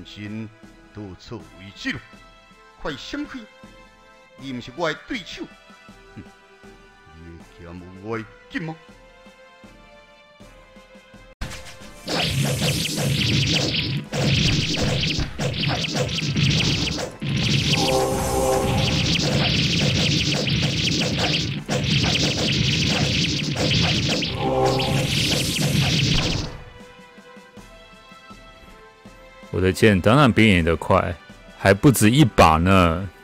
身都错为止了，快闪开！你毋是我的对手，哼！你会欠有我的紧吗？ 我的剑当然比你的快，还不止一把呢。